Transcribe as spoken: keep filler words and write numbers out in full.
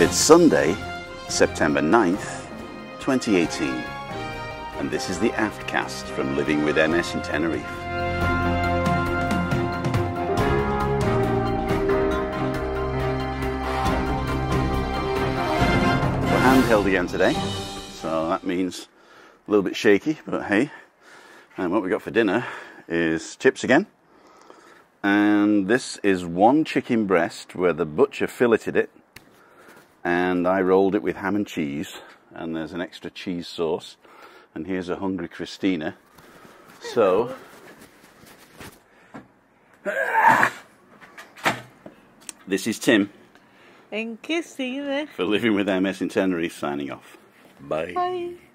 It's Sunday, September ninth, twenty eighteen, and this is the AFTCAST from Living with M S in Tenerife. We're handheld again today, so that means a little bit shaky, but hey. And what we got for dinner is chips again. And this is one chicken breast where the butcher filleted it, and I rolled it with ham and cheese, and there's an extra cheese sauce, and here's a hungry Christina. So this is Tim And Christina for Living with M S in Tenerife signing off. Bye. Bye.